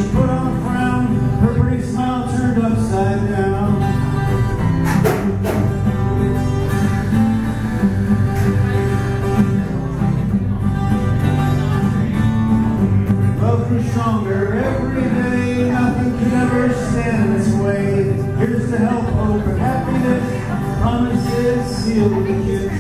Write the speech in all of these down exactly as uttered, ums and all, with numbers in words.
put on a frown, her pretty smile turned upside down. Love grew stronger every day, nothing could ever stand in its way. Here's to help, hope, and happiness, promises sealed with a kiss.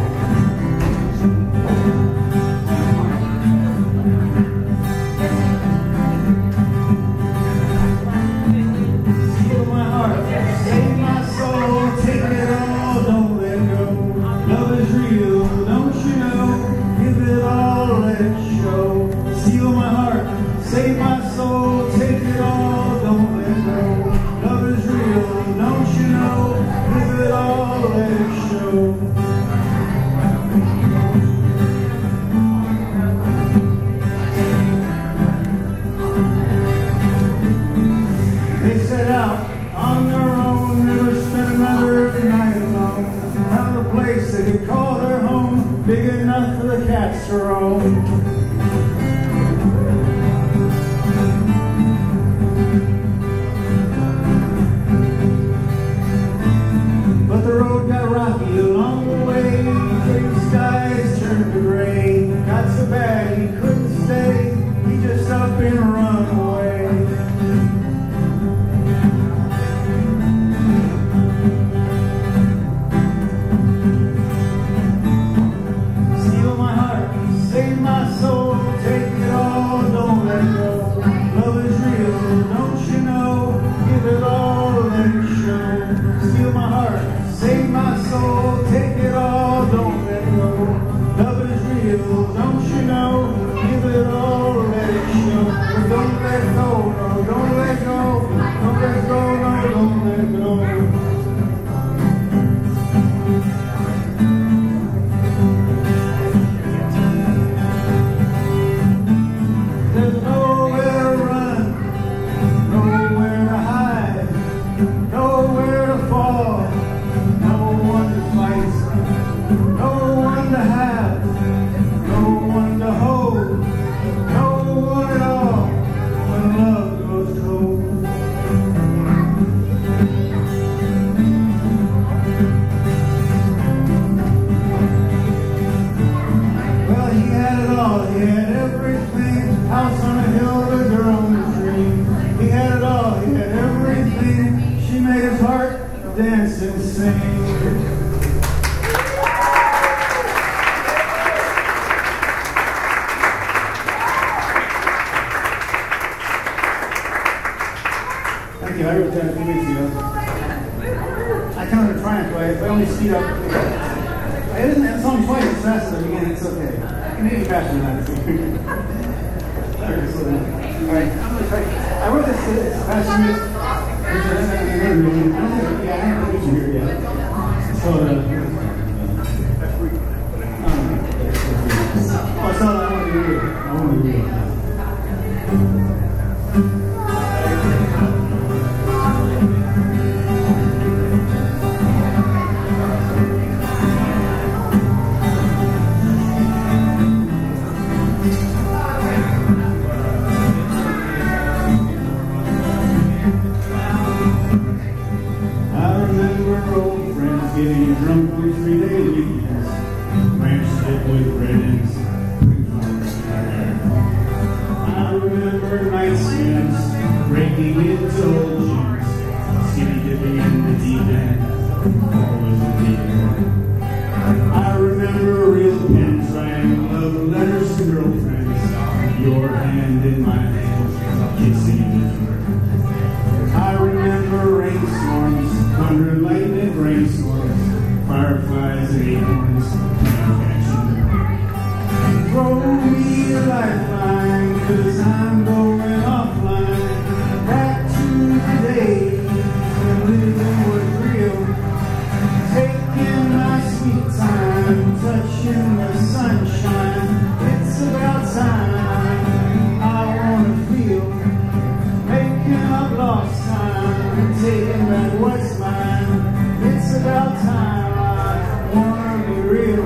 Steal my heart, save my soul, take it all, don't let go. Love is real, don't you know? Give it all, let it show. Steal my heart, save my soul, take it all, don't let go. Love is real, don't you know? Give it all, let it show. They set out on their own, never spent another night alone. Found a place they could call their home, big enough for the cats to roam. But the road got rocky along the way, clear skies turned to gray. Got so bad he couldn't stay, he just up and run away. Steal my heart, save my soul, take it all, don't let go. Love is real, don't you know? Give it all, let it show. Steal my heart, save my soul, take it all, don't let go. Love is real, don't you know? Give it all, let it show. Don't let go, no, don't let go. Don't let go, no, don't let go. There's nowhere to run, nowhere to hide, nowhere to fall. No one to fight, no one to have, no one to hold, no one at all when love goes cold. Well, he had it all, he had everything, house on a hill, a girl in a dream. He had it all, he had everything, she made his heart dance and sing. Thank you. I wrote that a few weeks ago. I counted a triumph, but I only speed up. I didn't that song twice as fast at the beginning. It's okay. I can hear you faster than that. Alright, slow down. Alright, I'm gonna try. I wrote this as fast as you. I don't think, yeah, I haven't put you here yet. It's called, uh, um, oh, it's not, I want to do it. I want to do it. Getting drunk on three-day weekends, ranch stick with red ends, I remember night swims, breaking into old jeans, skinny dipping in the deep end, always a deep end. I remember real pen writing love letters to girlfriends, your hand in my hand, kissing in the dark. I remember rainstorms, thunder, lightning, rainstorms, fireflies and acorns, throw me a lifeline, cause I'm going offline, back to the days when living was real, taking my sweet time, touching the sunshine, it's about time, I wanna feel, making up lost time, taking back what's mine, it's about time, I wanna be real.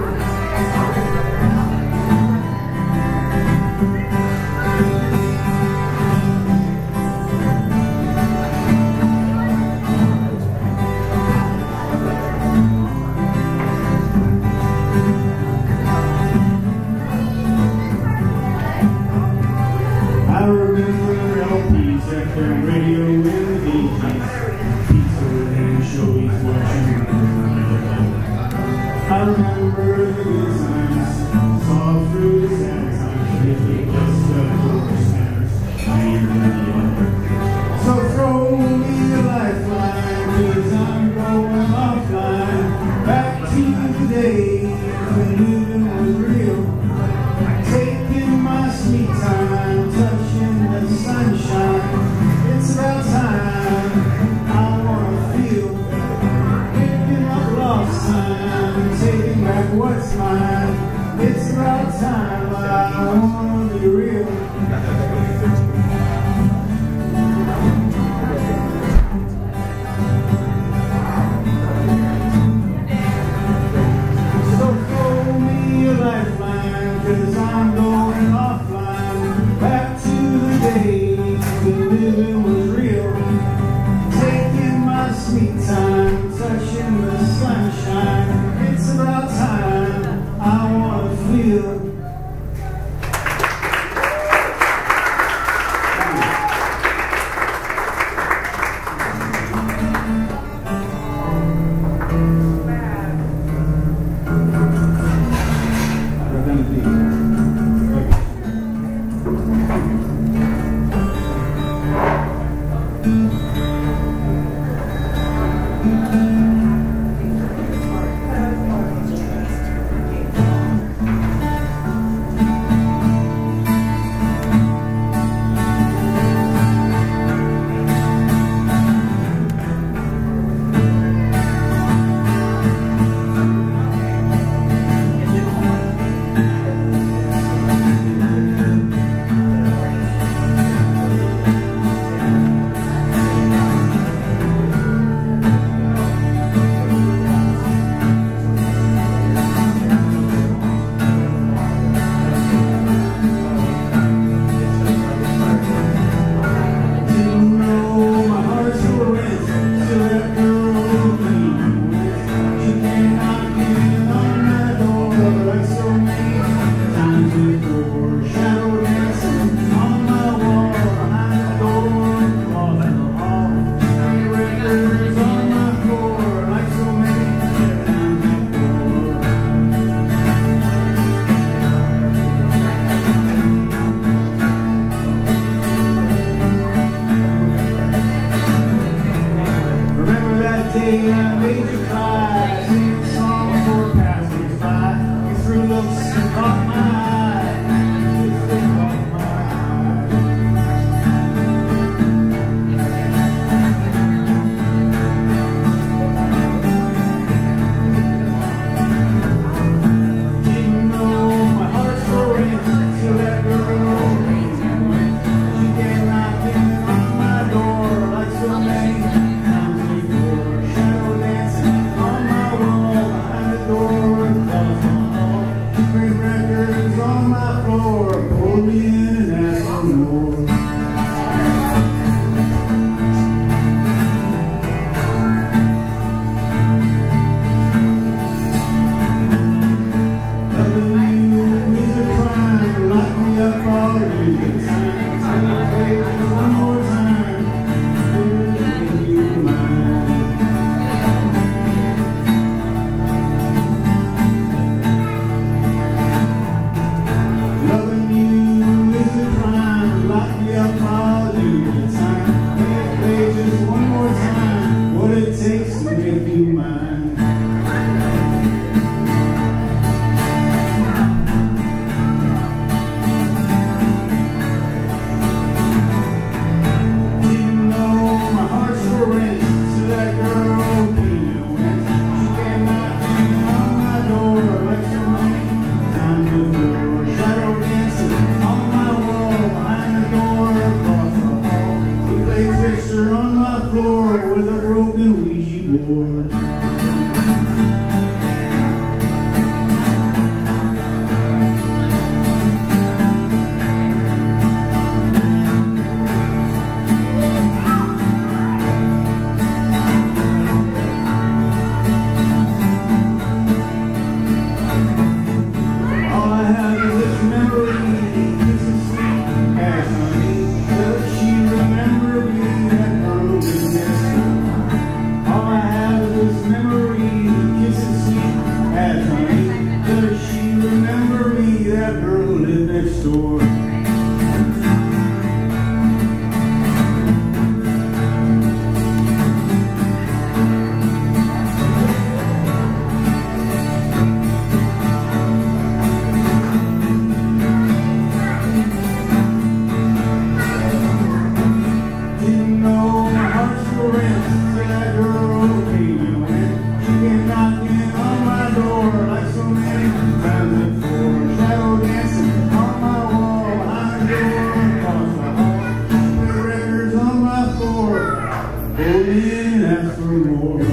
day I made you cry, singing songs for passers by. You threw looks and caught my eye. You threw caught my eye. Didn't know my heart's for rent till that girl came and went. She came knocking on my door like so many times before. Shadow dancing on my wall behind the door across the hall. Great records on my floor pulled me in and asked for more. Loving you is a crime. Lock me up all you can sign. Sign the pages one more time. Make you mine. Loving you is a crime. Lock me up all you can sign. Make pages one more time. What it takes to make you mine. Didn't know my heart's for rent till that girl came and went. She came knocking on my door like so many times before. Shadow dancing on my wall behind the door across the hall. He played fixer on my floor with a broken Ouija board. All I have is this memory, kisses sweet as honey. Does she remember me, that girl in next door? All I have is this memory, kisses sweet as honey. Does she remember me, that girl who lived next door? Didn't know my heart's for rent till that girl came and went. She came knocking on my door like so many times before. Shadow dancing on my wall behind the door across the hall. She played records on my floor, pulled me in and asked for more.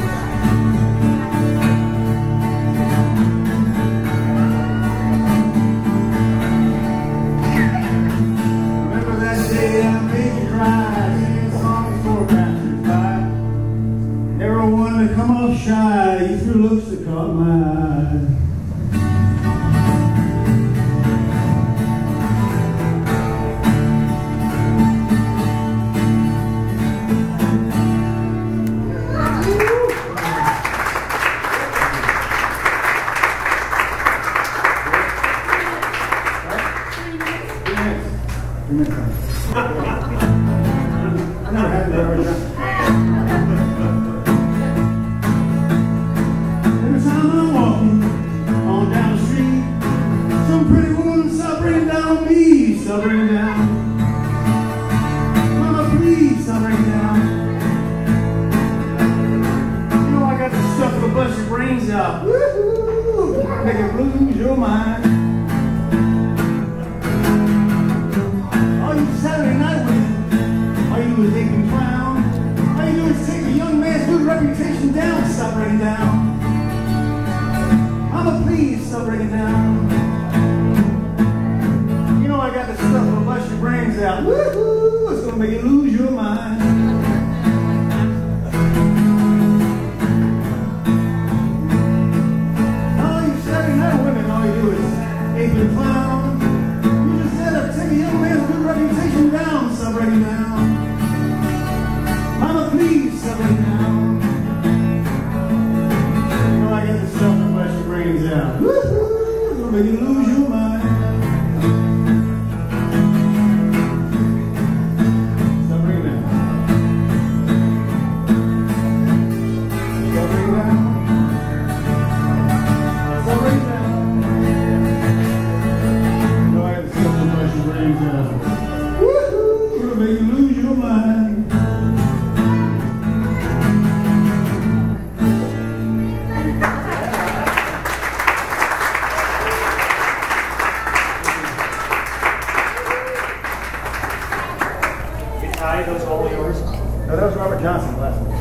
Remember that day I made you cry, singing songs for passers-by. Never one to come off shy, you threw looks that caught my eye. Three minutes. I never had that already done. Every time I'm walking on down the street, some pretty woman stop bringing down me, stop bringing down. Mama, please stop bringing down. You know I got the stuff that'll bust your brains out. Woo-hoo! Make it lose your mind. All you Saturday night women, all you thinking clown, all you do is take a young man's good reputation down, stop bringing down. Mama, please stop bringing down. You know I got the stuff that'll bust your brains out. Woo-hoo! It's gonna make you lose your mind. All you Saturday night women, all you do is ape and clown. You just said I'd take a young man's good reputation down, stop bringing down. Mama, please stop bringing down. You know I got the stuff that bust your brains out. Woo-hoo! It's gonna make you lose your mind. Stop bringing down. Johnny, those are all yours? No, that was Robert Johnson last one.